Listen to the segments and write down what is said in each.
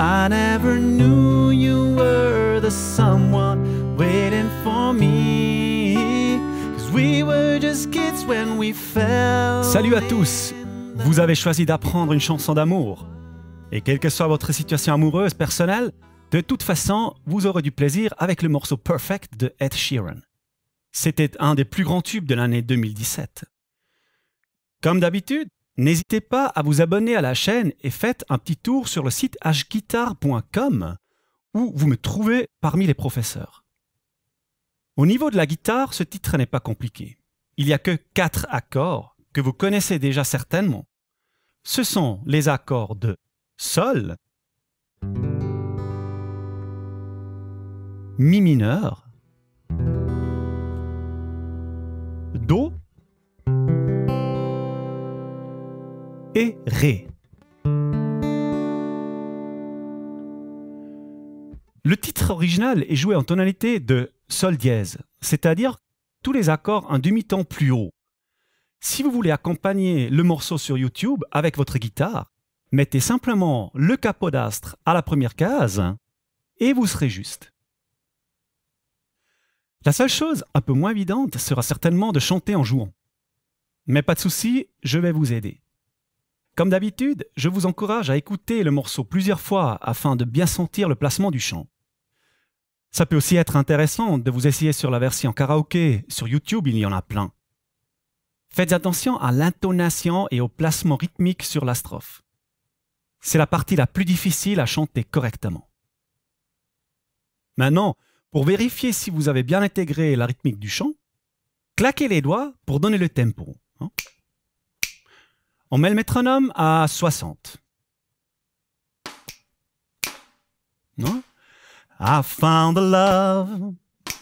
I never knew you were the someone waiting for me. 'Cause we were just kids when we fell. Salut à tous! Vous avez choisi d'apprendre une chanson d'amour. Et quelle que soit votre situation amoureuse personnelle, de toute façon, vous aurez du plaisir avec le morceau Perfect de Ed Sheeran. C'était un des plus grands tubes de l'année 2017. Comme d'habitude, n'hésitez pas à vous abonner à la chaîne et faites un petit tour sur le site hguitar.com où vous me trouvez parmi les professeurs. Au niveau de la guitare, ce titre n'est pas compliqué. Il n'y a que 4 accords que vous connaissez déjà certainement. Ce sont les accords de Sol, Mi mineur, Do et Ré. Le titre original est joué en tonalité de Sol dièse, c'est-à-dire tous les accords un demi-ton plus haut. Si vous voulez accompagner le morceau sur YouTube avec votre guitare, mettez simplement le capodastre à la première case et vous serez juste. La seule chose un peu moins évidente sera certainement de chanter en jouant. Mais pas de souci, je vais vous aider. Comme d'habitude, je vous encourage à écouter le morceau plusieurs fois afin de bien sentir le placement du chant. Ça peut aussi être intéressant de vous essayer sur la version karaoké. Sur YouTube, il y en a plein. Faites attention à l'intonation et au placement rythmique sur la strophe. C'est la partie la plus difficile à chanter correctement. Maintenant, pour vérifier si vous avez bien intégré la rythmique du chant, claquez les doigts pour donner le tempo. On met le métronome à 60. Non? I found a love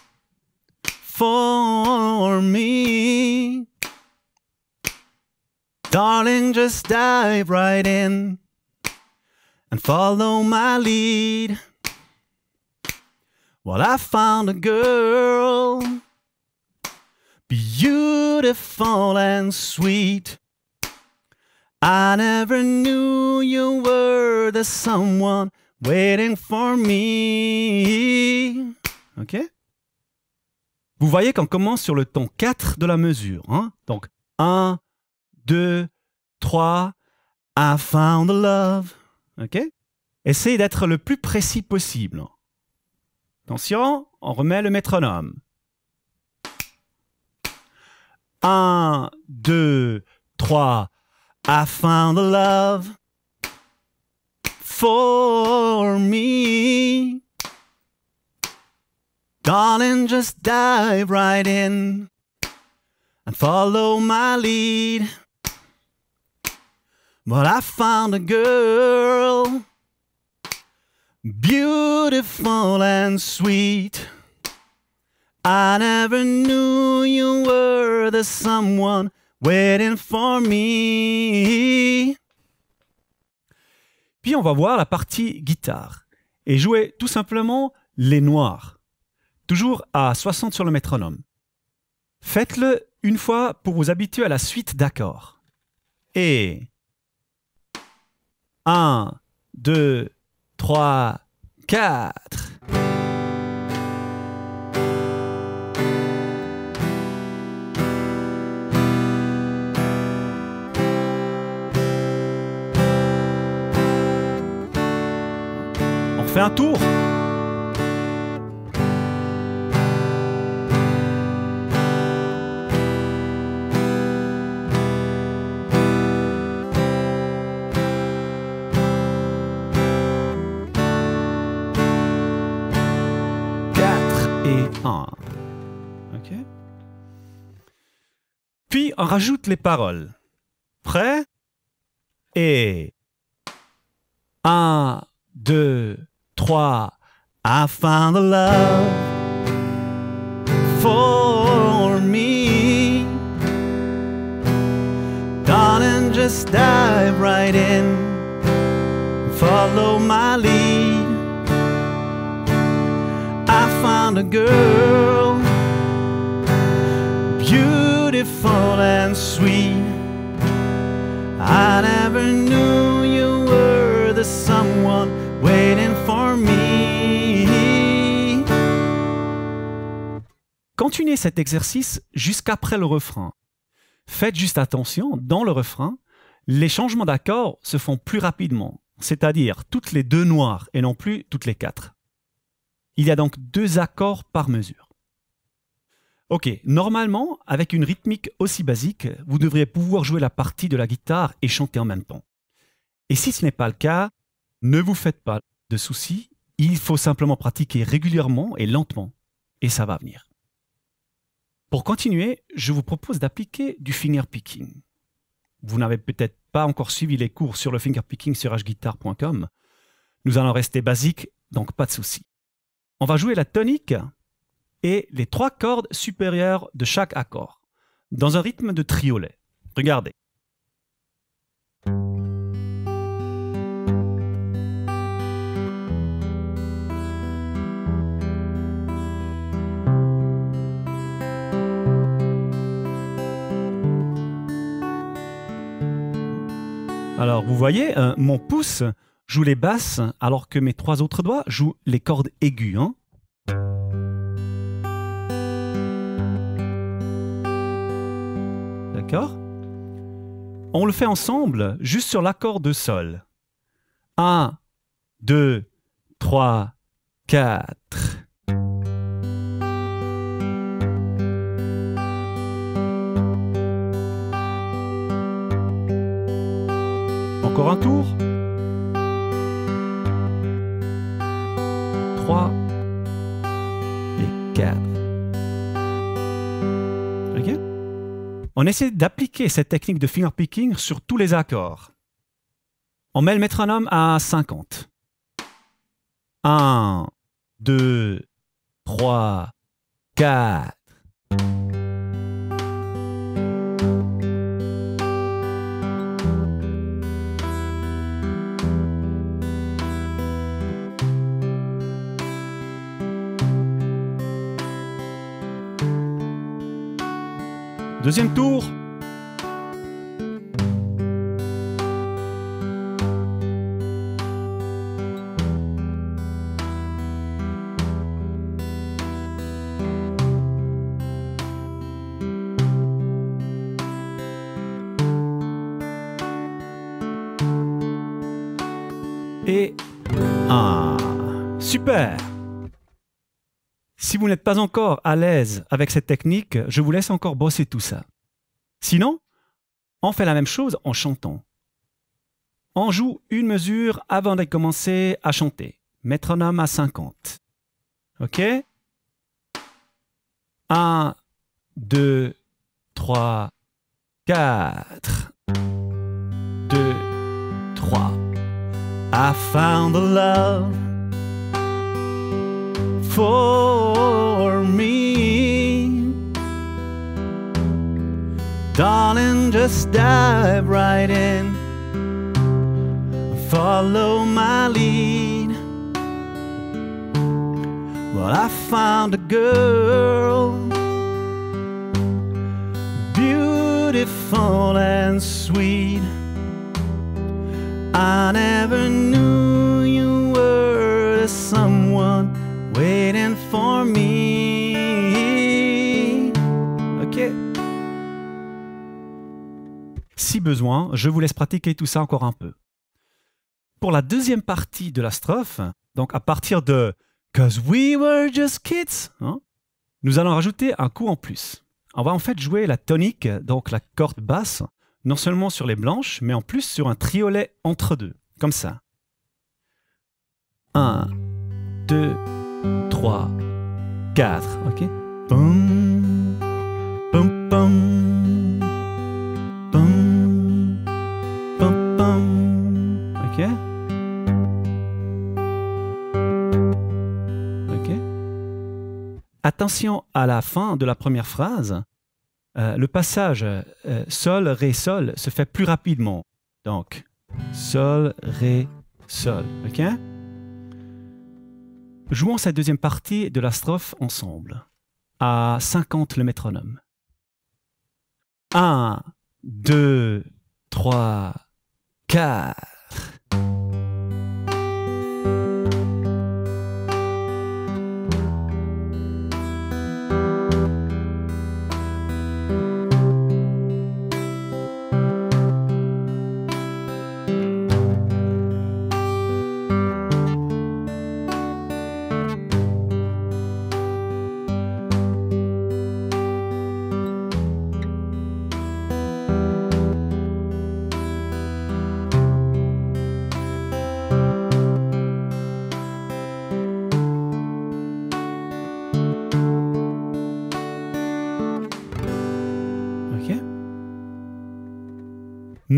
for me. Darling, just dive right in and follow my lead. Well, I found a girl, beautiful and sweet. I never knew you were the someone waiting for me. OK? Vous voyez qu'on commence sur le ton 4 de la mesure. Hein? Donc, 1, 2, 3, I found a love. OK? Essayez d'être le plus précis possible. Attention, on remet le métronome. 1, 2, 3, I found a love for me. Darling, just dive right in and follow my lead. But I found a girl, beautiful and sweet. I never knew you were the someone waiting for me. Puis on va voir la partie guitare et jouer tout simplement les noirs. Toujours à 60 sur le métronome. Faites-le une fois pour vous habituer à la suite d'accords. Et 1, 2, 3, 4. On refait un tour. OK? Puis on rajoute les paroles. Prêt? Et 1, 2, 3. I found a love for me. Darling, just dive right in. Follow my lead. I found a girl, beautiful and sweet. I never knew you were the someone waiting for me. Continuez cet exercice jusqu'après le refrain. Faites juste attention, dans le refrain, les changements d'accords se font plus rapidement, c'est-à-dire toutes les 2 noires et non plus toutes les 4. Il y a donc 2 accords par mesure. Ok, normalement, avec une rythmique aussi basique, vous devriez pouvoir jouer la partie de la guitare et chanter en même temps. Et si ce n'est pas le cas, ne vous faites pas de soucis, il faut simplement pratiquer régulièrement et lentement, et ça va venir. Pour continuer, je vous propose d'appliquer du fingerpicking. Vous n'avez peut-être pas encore suivi les cours sur le fingerpicking sur hguitar.com. Nous allons rester basiques, donc pas de souci. On va jouer la tonique et les 3 cordes supérieures de chaque accord, dans un rythme de triolet. Regardez. Alors, vous voyez, mon pouce joue les basses, alors que mes 3 autres doigts jouent les cordes aiguës. Hein? D'accord? On le fait ensemble, juste sur l'accord de sol. 1, 2, 3, 4. Encore un tour. 3 et 4. Ok? On essaie d'appliquer cette technique de fingerpicking sur tous les accords. On met le métronome à 50. 1, 2, 3, 4. Deuxième tour. Et 1. Super! Si vous n'êtes pas encore à l'aise avec cette technique, je vous laisse encore bosser tout ça. Sinon, on fait la même chose en chantant. On joue une mesure avant de commencer à chanter. Métronome à 50. OK? 1, 2, 3, 4. 2, 3. I found the love for me. Darling, just dive right in. Follow my lead. Well, I found a girl, beautiful and sweet. I never knew you were someone waiting for me. OK. Si besoin, je vous laisse pratiquer tout ça encore un peu. Pour la deuxième partie de la strophe, donc à partir de « 'Cause we were just kids hein, », nous allons rajouter un coup en plus. On va en fait jouer la tonique, donc la corde basse, non seulement sur les blanches, mais en plus sur un triolet entre deux, comme ça. 1, 2, 3, 4, ok? Pum, pum, pum, pum, pum, pum, ok? Ok? Attention à la fin de la première phrase. Le passage sol, ré, sol se fait plus rapidement. Donc, sol, ré, sol. Ok? Jouons cette deuxième partie de la strophe ensemble. À 50 le métronome. 1, 2, 3, 4.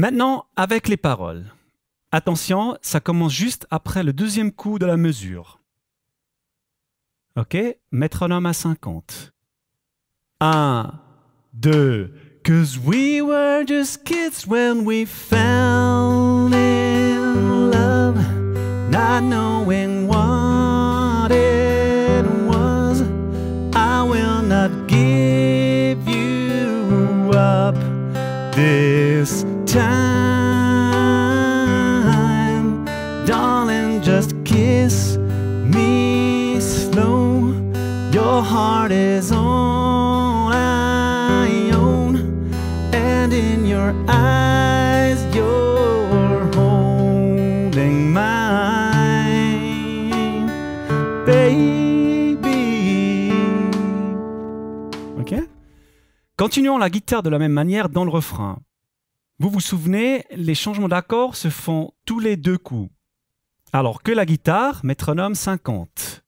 Maintenant, avec les paroles. Attention, ça commence juste après le deuxième coup de la mesure. Ok? Métronome à 50. 1, 2. 'Cause we were just kids when we fell in love, not knowing what it was. I will not give you up this time. Darling, just kiss me slow. Your heart is all I own, and in your eyes you're holding mine, baby. Ok? Continuons la guitare de la même manière dans le refrain. Vous vous souvenez, les changements d'accords se font tous les 2 coups. Alors que la guitare, métronome 50.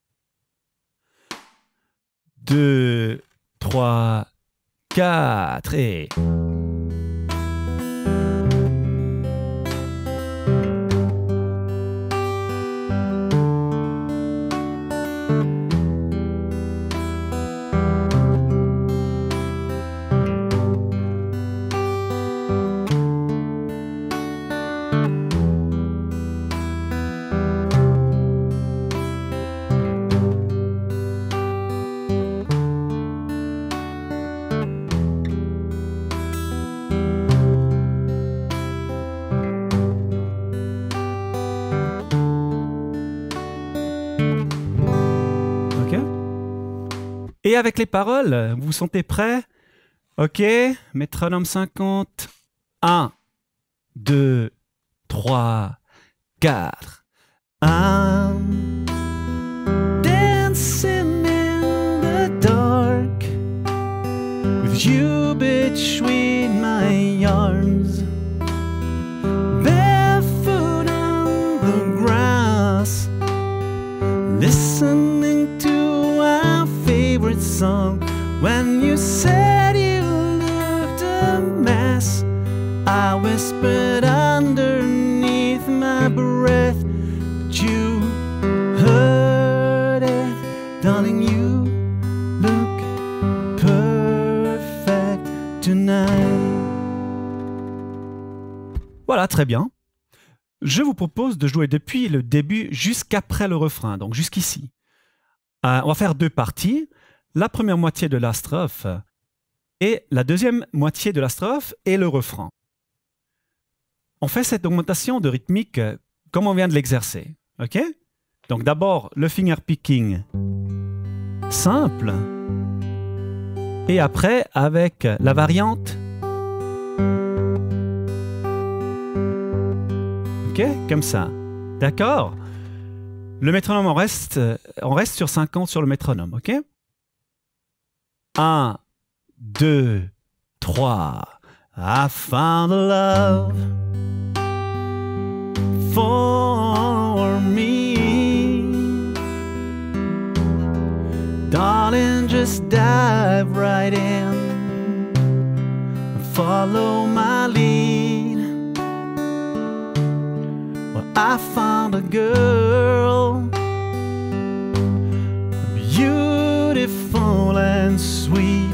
2, 3, 4 et... Et avec les paroles, vous vous sentez prêts? Ok, métronome 50. 1, 2, 3, 4. I'm dancing in the dark with you between my arms, barefoot on the grass, listening to our favorite song. When you said you looked a mess, I whispered underneath my breath, but you heard it. Darling, you look perfect tonight. Voilà, très bien. Je vous propose de jouer depuis le début jusqu'après le refrain, donc jusqu'ici. On va faire 2 parties. La première moitié de la strophe et la deuxième moitié de la strophe et le refrain. On fait cette augmentation de rythmique comme on vient de l'exercer. Ok? Donc d'abord le finger picking simple et après avec la variante. Ok? Comme ça. D'accord? Le métronome, on reste sur 50 sur le métronome. Ok? 1, 2, 3. I found a love for me. Darling, just dive right in. Follow my lead. Well, I found a girl, beautiful and sweet.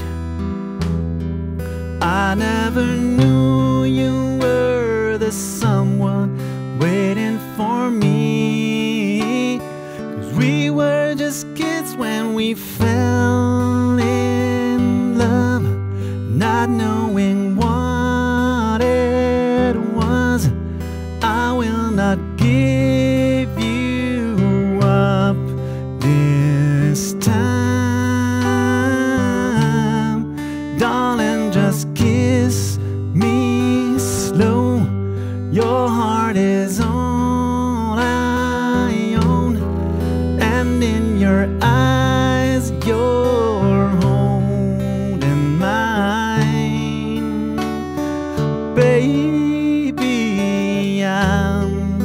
I never knew you were the someone waiting for me. 'Cause we were just kids when we fell in love, not knowing what it was. I will not give you up this time. Darling, just kiss me slow. Your heart is all I own, and in your eyes you're holding mine, baby. I'm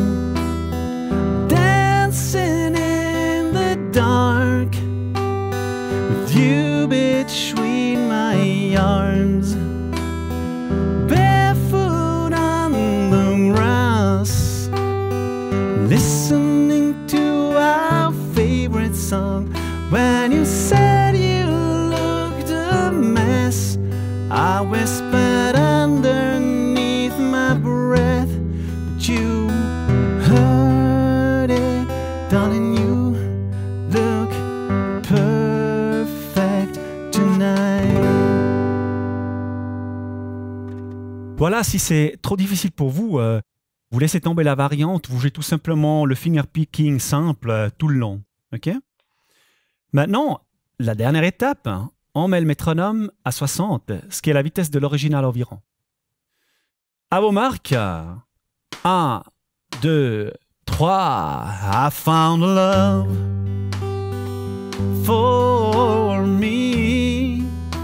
dancing in the dark with you between my arms, barefoot on you said you looked a mess, I whispered underneath my breath, but you heard it, darling, you look perfect tonight. Voilà, si c'est trop difficile pour vous, vous laissez tomber la variante, vous jouez tout simplement le finger picking simple tout le long. Ok? Maintenant, la dernière étape, on met le métronome à 60, ce qui est la vitesse de l'original environ. À vos marques, 1, 2, 3, I found love for me.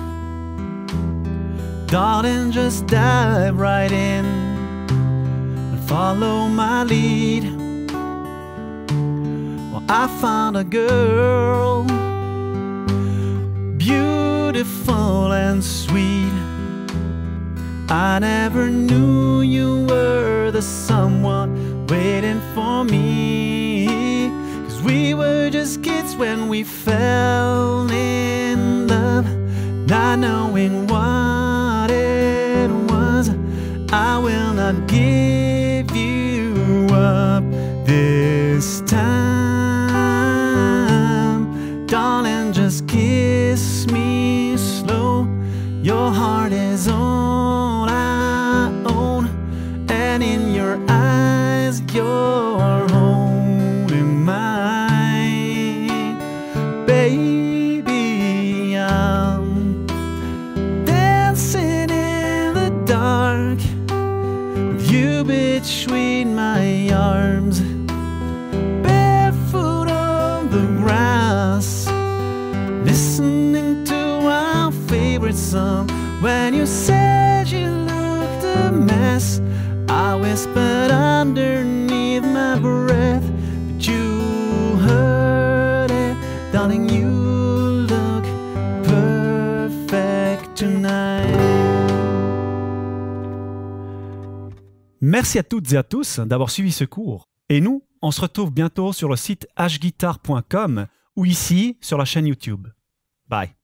Darling, just dive right in and follow my lead. Well, I found a girl, beautiful and sweet. I never knew you were the someone waiting for me, 'cause we were just kids when we fell in love, not knowing what it was. I will not give you up this time. Darling, just kiss me slow. Your heart is all I own, and in your eyes you're holding mine. Baby, I'm dancing in the dark with you between my arms, barefoot on the grass, listening to our favorite song. When you said you looked a mess, I whispered underneath my breath, but you heard it, darling, you look perfect tonight. Merci à toutes et à tous d'avoir suivi ce cours. Et nous, on se retrouve bientôt sur le site hguitar.com ou ici sur la chaîne YouTube. Bye.